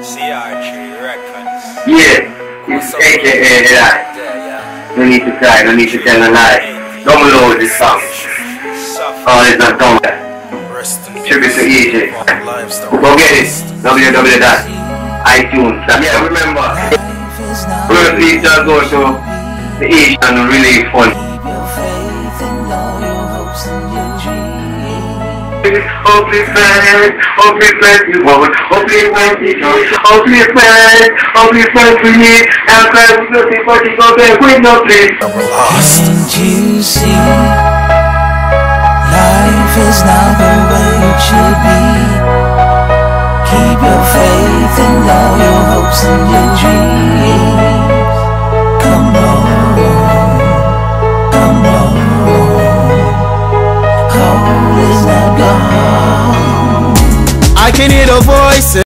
CR3 Records. Yeah, it's AKA EDD-I. No need to cry, no need to tell a lie. Download this song. Oh, it's not done yet. Tribute to EJ. Go get it. www.iTunes. Yeah, remember, first we just go to the Asian and really fun. Hopefully friends, you won't. Hopefully friends, you don't. Hopefully friends we need. And friends with nothing but you go there with no place. Can't you see? Life is not the way it should be. Keep your faith and all your hopes and your dreams. Come on, come on. Hope is not gone. I can hear the voices.